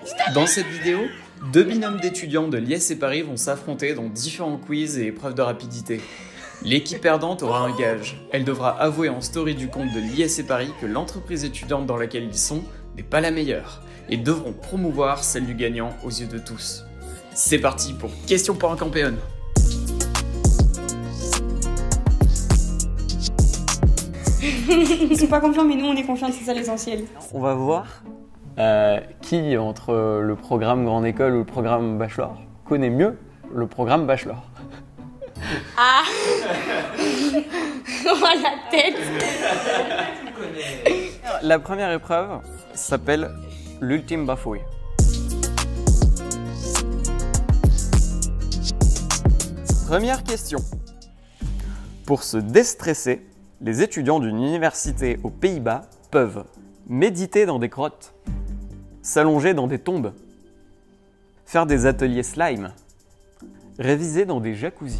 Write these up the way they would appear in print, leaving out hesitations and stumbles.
Dans cette vidéo, deux binômes d'étudiants de l'ISC Paris vont s'affronter dans différents quiz et épreuves de rapidité. L'équipe perdante aura un gage. Elle devra avouer en story du compte de l'ISC Paris que l'entreprise étudiante dans laquelle ils sont n'est pas la meilleure et devront promouvoir celle du gagnant aux yeux de tous. C'est parti pour Question pour un campéon. Ils sont pas confiants, mais nous on est confiants, c'est ça l'essentiel. On va voir qui, entre le programme Grande École ou le programme Bachelor, connaît mieux le programme Bachelor. Ah oh, la tête. La première épreuve s'appelle l'ultime bafouille. Première question. Pour se déstresser, les étudiants d'une université aux Pays-Bas peuvent méditer dans des grottes, s'allonger dans des tombes, faire des ateliers slime, réviser dans des jacuzzis.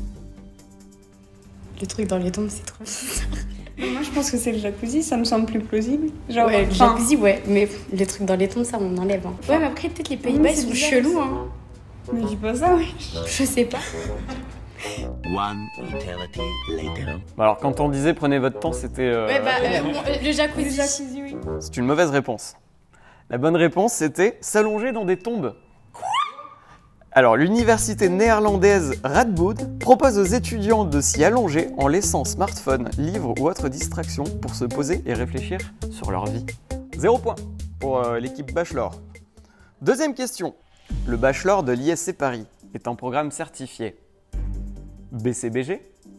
Le truc dans les tombes, c'est trop bizarre. Moi je pense que c'est le jacuzzi, ça me semble plus plausible. Genre, Ouais, le jacuzzi, ouais, mais les trucs dans les tombes, ça on enlève. Hein. Ouais, mais après, peut-être les Pays-Bas, ils sont bizarre, chelous. ça. Hein. Mais dis pas ça, oui. Je sais pas. One eternity later. Alors quand on disait prenez votre temps, c'était... Ouais, bah, le jacuzzi. Le jacuzzi, oui. C'est une mauvaise réponse. La bonne réponse, c'était s'allonger dans des tombes. Quoi ? Alors, l'université néerlandaise Radboud propose aux étudiants de s'y allonger en laissant smartphone, livres ou autres distractions pour se poser et réfléchir sur leur vie. 0 point pour l'équipe Bachelor. Deuxième question. Le Bachelor de l'ISC Paris est un programme certifié BCBG,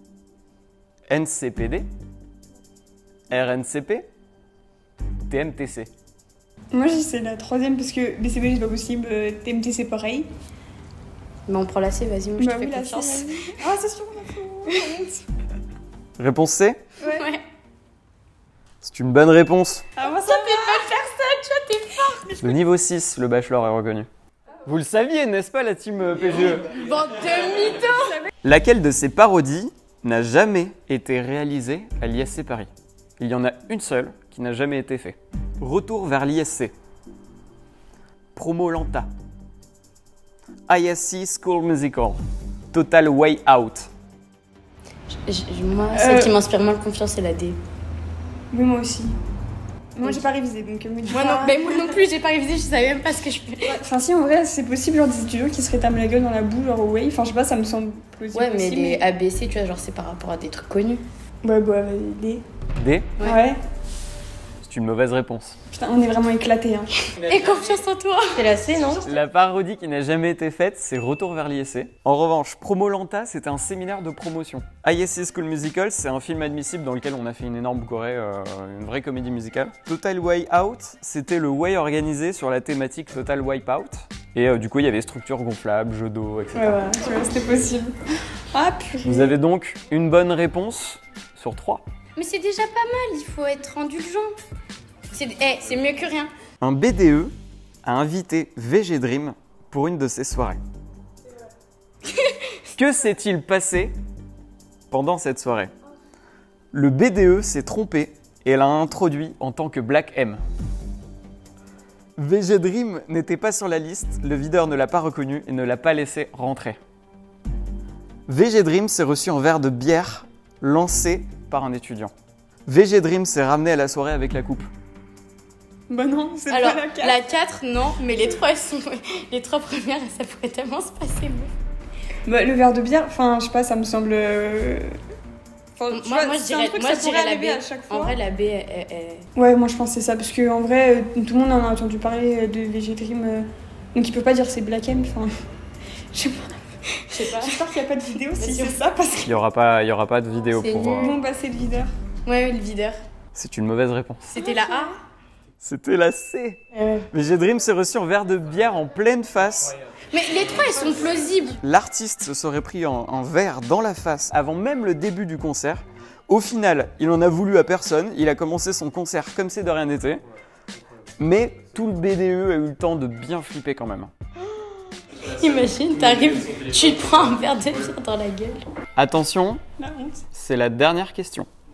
NCPD, RNCP, TMTC. Moi je dis c'est la troisième parce que BCB c'est pas possible, TMTC pareil. Mais on prend la C, vas-y, moi je te fais oui, la confiance. C, vas-y. Ah c'est sûr, on a fait. Réponse C, Ouais. c'est une bonne réponse. Ah moi ça T'es pas le faire ça, tu vois, t'es fort. Le niveau 6, le Bachelor est reconnu. Vous le saviez, n'est-ce pas, la team PGE? Bande de mythos. Laquelle de ces parodies n'a jamais été réalisée à l'ISC Paris? Il y en a une seule qui n'a jamais été faite. Retour vers l'ISC. Promo Lanta. ISC School Musical. Total Way Out. Moi, celle qui m'inspire moins confiance, c'est la D. Oui moi aussi. Moi j'ai pas révisé donc me dis Moi pas. non, mais moi non plus, j'ai pas révisé, je savais même pas ce que je fais. Enfin si en vrai c'est possible genre des étudiants qui se rétament la gueule dans la boue genre ouais, enfin je sais pas ça me semble plausible. Ouais, mais aussi, les ABC, tu vois, genre c'est par rapport à des trucs connus. Ouais bah D. D, Ouais. Ouais. c'est une mauvaise réponse. Putain on est vraiment éclatés hein. Et confiance en toi. C'est la C, non? La parodie qui n'a jamais été faite, c'est Retour vers l'ISC. En revanche, Promo Lanta, c'était un séminaire de promotion. ISC School Musical, c'est un film admissible dans lequel on a fait une énorme choré, une vraie comédie musicale. Total Way Out, c'était le way organisé sur la thématique Total Wipeout. Et du coup, il y avait structure gonflable, jeux d'eau, etc. Ouais voilà, tu vois c'était possible. Ah purée. Vous avez donc une bonne réponse sur 3. Mais c'est déjà pas mal, il faut être indulgent. C'est mieux que rien. Un BDE a invité VG Dream pour une de ses soirées. Que s'est-il passé pendant cette soirée? Le BDE s'est trompé et l'a introduit en tant que Black M. VG Dream n'était pas sur la liste, le videur ne l'a pas reconnu et ne l'a pas laissé rentrer. VG Dream s'est reçu un verre de bière lancé par un étudiant. VG Dream s'est ramené à la soirée avec la coupe. Bah non, c'est Alors, pas la 4. la 4, non, mais les 3, elles sont... les 3 premières, ça pourrait tellement se passer. Bah, le verre de bière, enfin, je sais pas, ça me semble. Enfin, tu vois, Moi, je c'est un dirais, truc, moi, ça je pourrait dirais la arriver à B. chaque fois. En vrai, la B, Ouais, moi je pense que c'est ça, parce que en vrai, tout le monde en a entendu parler de VG Dream, donc ils peuvent pas dire c'est Black M, enfin. Je sais pas. je sais pas. J'espère qu'il n'y a pas de vidéo si c'est ça, parce que. Il y aura pas de vidéo C'est pour... nul. Bon, bah c'est le leader. Ouais, le videur. C'est une mauvaise réponse. C'était la A. C'était la C. VG Dream s'est reçu un verre de bière en pleine face. Mais les 3, elles sont plausibles. L'artiste se serait pris un verre dans la face avant même le début du concert. Au final, il en a voulu à personne. Il a commencé son concert comme si de rien n'était. Mais tout le BDE a eu le temps de bien flipper quand même. Imagine, t'arrives, tu te prends un verre de bière dans la gueule. Attention, La honte. c'est la dernière question.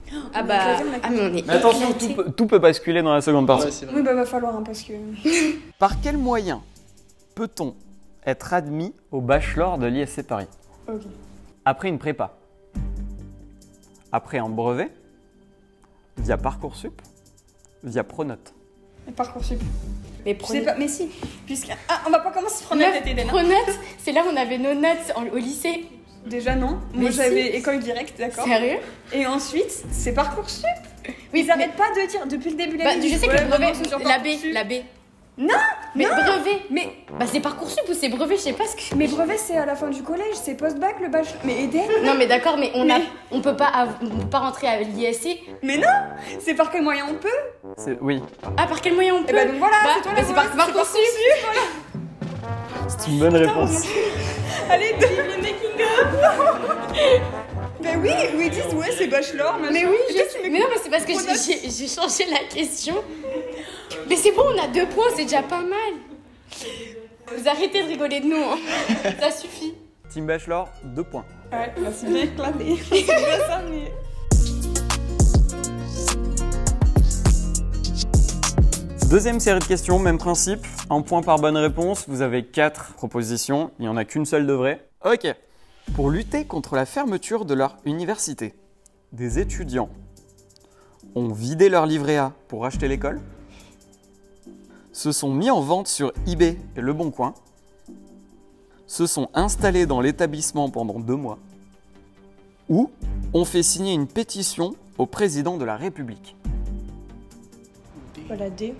Ah bah, mais on est Mais attention, éclatés. tout peut basculer dans la seconde partie. Ouais, c'est vrai. Oui, bah va falloir, hein, parce que. Par quel moyen peut-on être admis au bachelor de l'ISC Paris? Ok. Après une prépa? Après un brevet? Via Parcoursup? Via Pronote? Parcoursup. Mais C'est pas. Mais si. Puisque. Ah, on va pas commencer par la tête, Eden. Pronote, c'est là où on avait nos notes au lycée. Déjà, non. Mais Moi, si. j'avais école directe, d'accord. Sérieux? Et ensuite, c'est Parcoursup. Oui, Ils arrêtent pas de dire depuis le début de Bah, l'année. je sais que ouais, le brevet, maintenant, c'est sur la B, Parcoursup. la B. Non, Mais non. brevet. Mais, Bah c'est Parcoursup ou c'est brevet, je sais pas ce que. mais brevet, c'est à la fin du collège, c'est post-bac, le bachelor. Mais Eden. Non mais d'accord, mais on peut pas rentrer à l'ISC. Mais non. C'est par quel moyen on peut? Oui, Ah par quel moyen on peut? Et bah donc voilà, Bah, c'est toi bah, la c'est mauvaise, Parcoursup. c'est une bonne réponse. Allez, le making of. Ben oui, où ils disent ouais c'est bachelor, machin. Mais oui, Et toi, tu mais non, mais c'est parce que Pronote. j'ai changé la question. Mais c'est bon, on a 2 points, c'est déjà pas mal. Vous arrêtez de rigoler de nous, hein. Ça suffit. Team Bachelor, 2 points. Ouais, bah c'est bien éclaté. C'est bien ça, mais. Deuxième série de questions, même principe. Un point par bonne réponse. Vous avez 4 propositions. Il n'y en a qu'une seule de vraie. Ok. Pour lutter contre la fermeture de leur université, des étudiants ont vidé leur livret A pour acheter l'école, se sont mis en vente sur eBay et Le Bon Coin, se sont installés dans l'établissement pendant 2 mois, ou ont fait signer une pétition au président de la République. Voilà, D.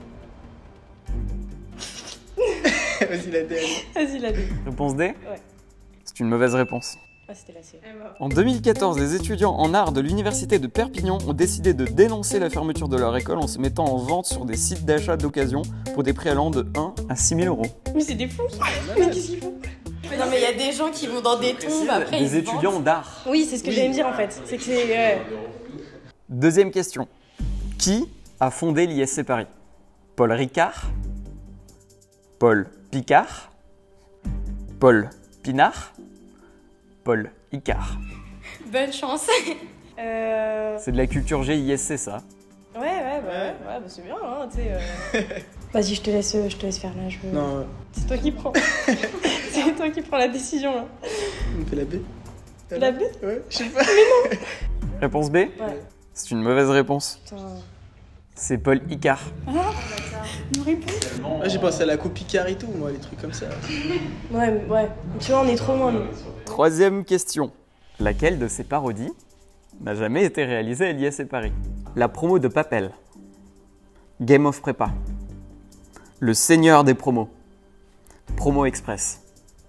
Vas-y, la D. Vas-y, la D. Réponse D? Ouais. C'est une mauvaise réponse. Ah, c'était la C. En 2014, les étudiants en art de l'université de Perpignan ont décidé de dénoncer la fermeture de leur école en se mettant en vente sur des sites d'achat d'occasion pour des prix allant de 1 à 6 000 euros. Mais c'est des fous. Mais qu'est-ce qu'ils font? Non mais il y a des gens qui vont dans des tombes après ils Des se étudiants vendent. d'art. Oui, c'est ce que j'allais me dire en fait. C'est que c'est. Deuxième question. Qui a fondé l'ISC Paris? Paul Ricard? Paul Picard? Paul Pinard? Paul Icard? Bonne chance. C'est de la culture GISC ça. Ouais, bah c'est bien, hein, tu sais. Vas-y, je te laisse faire là. Non, C'est toi qui prends. C'est toi qui prends la décision là. on fait la B. La B? Ouais, je sais pas. Réponse B? Ouais. C'est une mauvaise réponse. Putain. C'est Paul Icard. Nous répond. Ah, j'ai pensé à la coupe Picard et tout, moi, les trucs comme ça. Ouais. Tu vois, on est trop loin, nous. Troisième question. Laquelle de ces parodies n'a jamais été réalisée à l'ISC Paris? La promo de Papel. Game of Prépa. Le Seigneur des promos. Promo Express.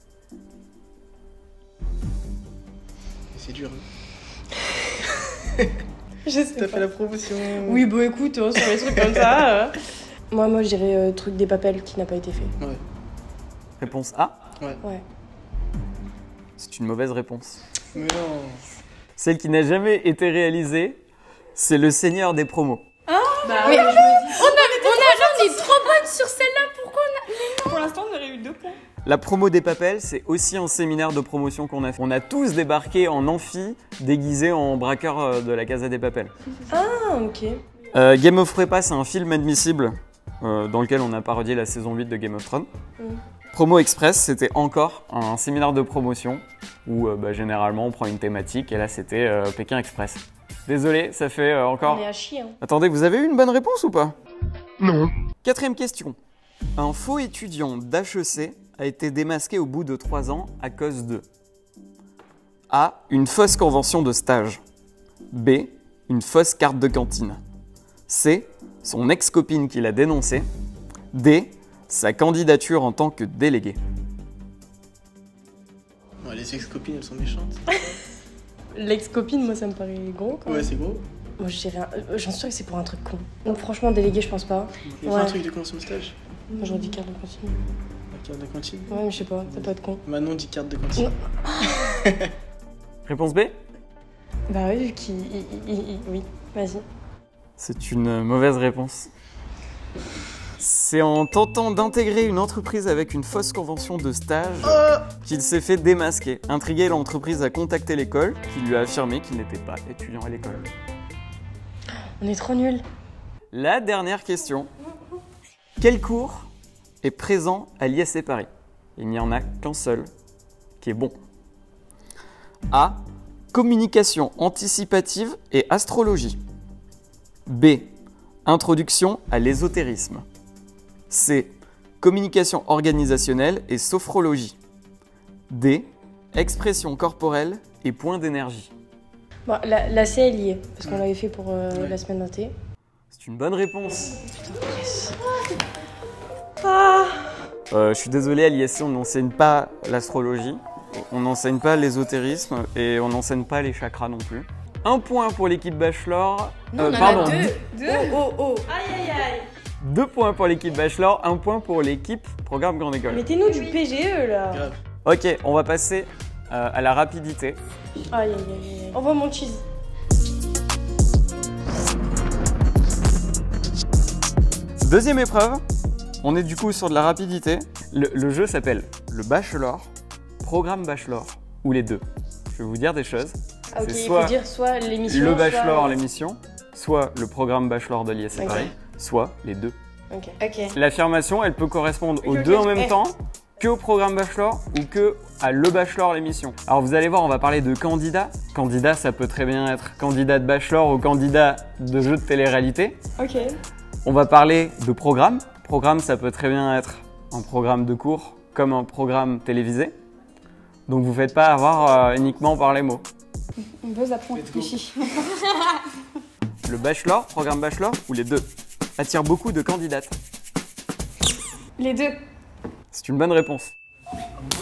C'est dur. Je sais T'as pas. fait la promotion. Oui, bah écoute, sur les trucs comme ça. Moi, je dirais truc des papels qui n'a pas été fait. Ouais. Réponse A. Ouais. C'est une mauvaise réponse. Mais non. Celle qui n'a jamais été réalisée, c'est Le Seigneur des promos. Bah, mais on est trop bonne sur celle-là, pourquoi Pour l'instant, on aurait eu 2 points. La promo des Papels, c'est aussi un séminaire de promotion qu'on a fait. On a tous débarqué en amphi, déguisés en braqueurs de la Casa des Papels. Ah, ok. Game of Prépa, c'est un film admissible dans lequel on a parodié la saison 8 de Game of Thrones. Promo Express, c'était encore un séminaire de promotion où généralement on prend une thématique et là c'était Pékin Express. Désolé, ça fait encore... On est à chier, hein. Attendez, vous avez eu une bonne réponse ou pas? Non. Quatrième question. Un faux étudiant d'HEC a été démasqué au bout de 3 ans à cause de A. Une fausse convention de stage. B. Une fausse carte de cantine. C. Son ex-copine qui l'a dénoncé. D. Sa candidature en tant que délégué. Ouais, les ex-copines, elles sont méchantes. L'ex-copine, moi, ça me paraît gros quand même. Ouais, c'est gros. Moi, je dirais. J'en suis sûre que c'est pour un truc con. Donc, franchement, délégué, je pense pas. Il y a pas Ouais. un truc de convention de stage. Moi, j'aurais dit carte de cantine. La carte de cantine. Ouais, mais je sais pas, ça peut être con. Manon dit carte de cantine. Réponse B. Bah oui, vu qu'il. Oui, vas-y. C'est une mauvaise réponse. C'est en tentant d'intégrer une entreprise avec une fausse convention de stage qu'il s'est fait démasquer. Intrigué, l'entreprise a contacté l'école qui lui a affirmé qu'il n'était pas étudiant à l'école. On est trop nuls. La dernière question. Quel cours est présent à l'ISC Paris? Il n'y en a qu'un seul qui est bon. A. Communication anticipative et astrologie. B. Introduction à l'ésotérisme. C. Communication organisationnelle et sophrologie. D. Expression corporelle et point d'énergie. Bon, la C, elle y est, parce qu'on l'avait fait pour la semaine d'inté. C'est une bonne réponse. Yes. Je suis désolé, à l'ISC, on n'enseigne pas l'astrologie, on n'enseigne pas l'ésotérisme et on n'enseigne pas les chakras non plus. Un point pour l'équipe bachelor. Non, on en pardon, a deux. Oh. 2 points pour l'équipe bachelor, 1 point pour l'équipe programme grande école. Mettez-nous du PGE là. Grave. Ok, on va passer à la rapidité. Aïe. Envoie mon cheese. Deuxième épreuve, on est du coup sur de la rapidité. Le jeu s'appelle le bachelor, programme bachelor, ou les deux. Je vais vous dire des choses. Ah ok, C'est il soit faut dire soit l'émission, le bachelor, soit... l'émission, soit le programme bachelor de l'ISC Ok. Paris, soit les deux. Ok. L'affirmation, elle peut correspondre aux deux en même temps, que au programme bachelor ou que à le bachelor, l'émission. Alors vous allez voir, on va parler de candidat. Candidat, ça peut très bien être candidat de bachelor ou candidat de jeu de télé-réalité. Ok. On va parler de programme. Programme, ça peut très bien être un programme de cours comme un programme télévisé. Donc vous ne faites pas avoir uniquement par les mots. On bosse après, on réfléchit. Le bachelor, programme bachelor ou les deux attire beaucoup de candidates. Les deux. C'est une bonne réponse. Ah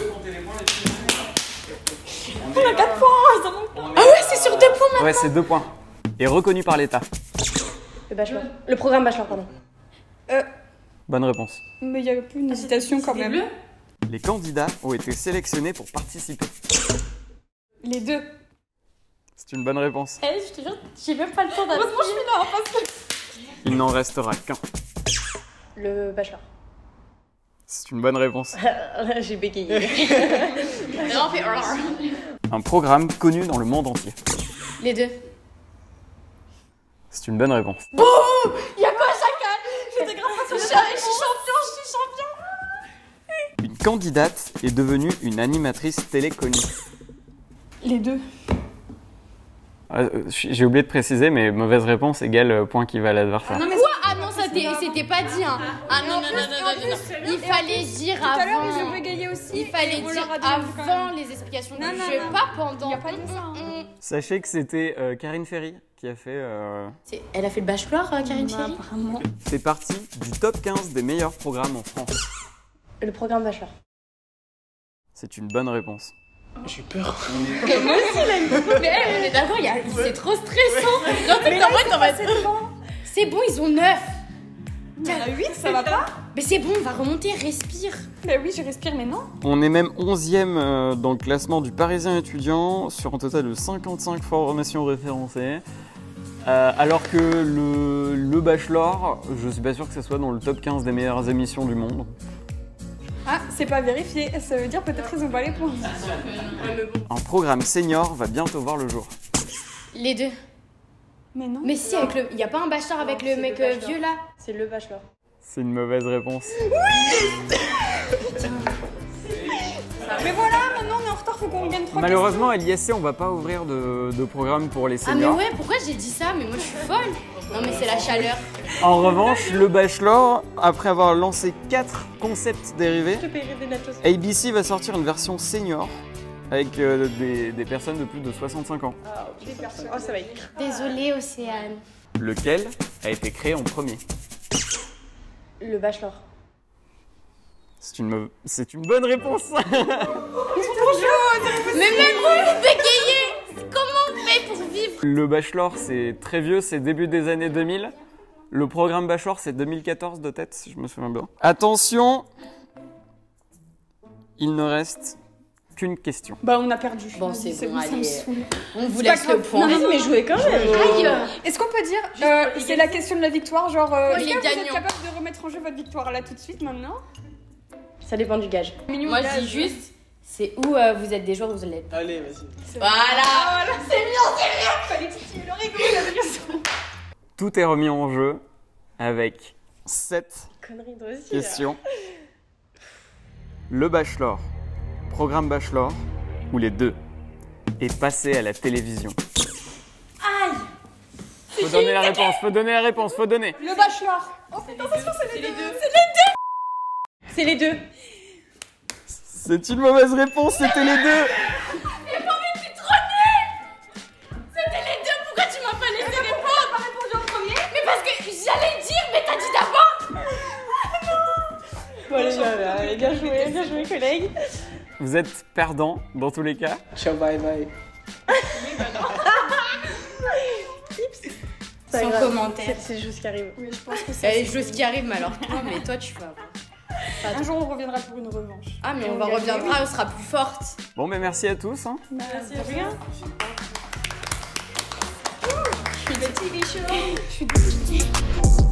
ouais, c'est sur 2 points maintenant. Ouais, c'est 2 points. Et reconnu par l'État. Le bachelor. Le programme bachelor, pardon. Bonne réponse. Mais il y a plus une hésitation quand même. Les candidats ont été sélectionnés pour participer. Les deux. C'est une bonne réponse. Eh, je te jure, j'ai même pas le temps d'appuyer. Heureusement, je suis là, parce que... Il n'en restera qu'un. Le bachelor. C'est une bonne réponse. J'ai bégayé. Non, on fait... Un programme connu dans le monde entier. Les deux. C'est une bonne réponse. Il y a quoi, chacal? J'étais grave pas je suis champion. Une candidate est devenue une animatrice télé connue. Les deux. J'ai oublié de préciser, mais mauvaise réponse égale point qui va à l'adversaire. Non, mais Quoi? Ah non, ça c'était pas dit, hein. Ah non. Il fallait dire tout à l'heure, ils ont avant. bégayé aussi. Il fallait et on dire leur a donné quand avant même. les explications du Non, non, jeu, non. pas pendant. Il y a pas de ça, hein. Sachez que c'était Karine Ferry qui a fait... Elle a fait le bachelor, Karine Ferry? Apparemment. fait partie du top 15 des meilleurs programmes en France. Le programme bachelor. C'est une bonne réponse. J'ai peur. Mais on est d'accord, c'est trop stressant. Non, mais en fait, on va c'est bon, ils ont 9. Il y en a 8, ça va pas? Mais c'est bon, on va remonter, respire. Bah oui, je respire, mais non. On est même 11e dans le classement du Parisien étudiant sur un total de 55 formations référencées. Alors que le bachelor, je suis pas sûr que ce soit dans le top 15 des meilleures émissions du monde. Ah, c'est pas vérifié. Ça veut dire peut-être ils ont pas les points. Un programme senior va bientôt voir le jour. Les deux. Mais non. Mais si, avec il y a pas un bachelor avec le mec vieux là? C'est le bachelor. C'est une mauvaise réponse. Mais voilà, maintenant on est en retard, faut qu'on gagne 3 Malheureusement, à l'ISC, on va pas ouvrir de programme pour les Ah mais seniors. ouais, pourquoi j'ai dit ça? Mais moi je suis folle. Non mais c'est la chaleur. En revanche, le bachelor, après avoir lancé 4 concepts dérivés, Je te paierai des nachos. ABC va sortir une version senior avec des personnes de plus de 65 ans. Oh, ça va être. Désolée Océane. Lequel a été créé en premier? Le bachelor. C'est une bonne réponse. Mais même vous bégayez. Comment on fait pour vivre? Le bachelor, c'est très vieux, c'est début des années 2000. Le programme bachelor, c'est 2014 de tête, si je me souviens bien. Attention, il ne reste qu'une question. Bah on a perdu. Bon, Vas-y, c'est bon, ça me allez. saoule. On vous C'est pas laisse le grave. point. Non, Mais jouez quand même. Aïe. Est-ce qu'on peut dire, c'est la question de la victoire, genre, est-ce les que vous êtes gagnants. capable de remettre en jeu votre victoire là tout de suite maintenant? Ça dépend du gage. Moi je dis juste, c'est où vous êtes des joueurs, vous l'êtes. Allez, vas-y. Voilà. Tout est remis en jeu avec 7 Connerie de aussi. questions. Le bachelor, programme bachelor ou les deux et passer à la télévision. Aïe. Faut donner la réponse, faut donner la réponse, faut donner. Le bachelor. Oh putain, C'est les deux. C'est les deux. C'est une mauvaise réponse, c'était les deux. C'était les deux, pourquoi tu m'as pas laissé répondre? Pas répondu en premier. Mais parce que j'allais dire, mais t'as dit d'abord. Bon, allez, bien joué, collègue. Vous êtes perdant dans tous les cas. Ciao, bye bye. C'est Sans grave. commentaire. C'est des choses qui arrivent. Oui, je pense que Il y a des choses qui arrivent, mais alors toi, mais toi tu vas. un jour on reviendra pour une revanche. Ah, mais Et on on va gagnera. reviendra, on sera plus forte. Bon, mais merci à tous. Hein. Merci de rien. Je suis dégoûtée.